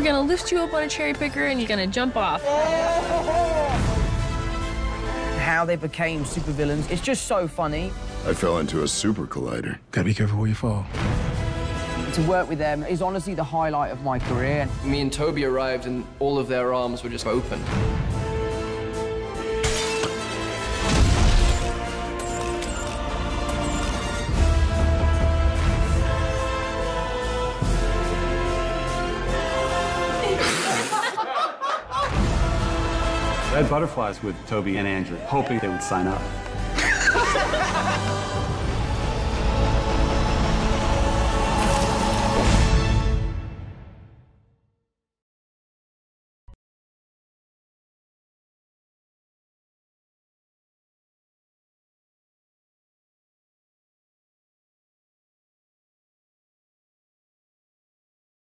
gonna lift you up on a cherry picker and you're gonna jump off. How they became supervillains, it's just so funny. I fell into a super collider. Gotta be careful where you fall. To work with them is honestly the highlight of my career. Me and Toby arrived and all of their arms were just open. I had butterflies with Toby and Andrew, hoping they would sign up.